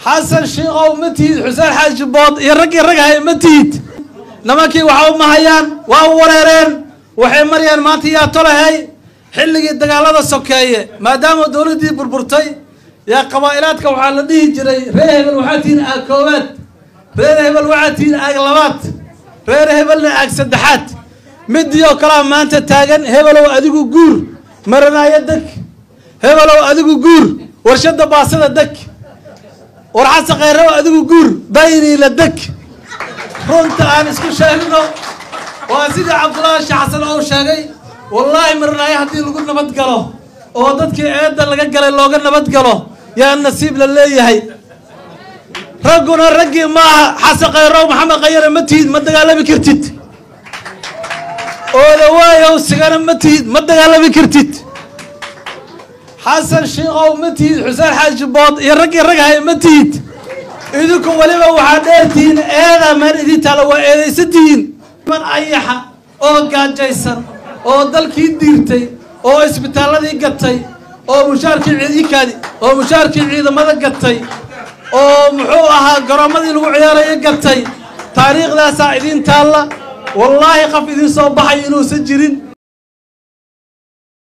حسن شيخ أو متيد حسين حاج بود يرقي هاي متيد نمكي وحاو مهيان ووريرين وحي مريان مانتي يا ترى هاي حلقي الدقالة السكاية ما دام دولتي بربرتي يا قبائلاتك وحال دي جري ريهب الوحاتين اكوات ريهب الوحاتين اغلبات ريهب الاكسدحات مديو كلام ما انت تاغن هبلو اديغو غور مرنا يدك هبلو اديغو غور ورشد باسده دك ورحس غيره اديغو غور بايري لدك runta aan isku sheegno waa sida Cabdullaahi Xasan oo sheegay wallahi marnay hadii lagu nabad galo oo dadkii eeda laga galay looga nabad galo yaa nasiib la leeyahay raguna ragi ma Xasan Khayro Maxamed Khayre matiid ma dagaalami kartid oo la waayo sigana matiid ma dagaalami kartid Xasan Sheekh oo matiid Xuseen Xaaji Bood iyo ragi hay matiid idinku waliba waxa dheertiin eeda mar idin tala waa eedaysadtiin man ayaxa oo gaajaysan oo dalkii diirtay oo isbitaaladii gatay oo mushaarkii ciidamada gatay oo muxuu ahaa garoomadii lagu ciyaarayay gatay taariikhdaas idin taala wallahi qaf idin soo baxay inuu jirin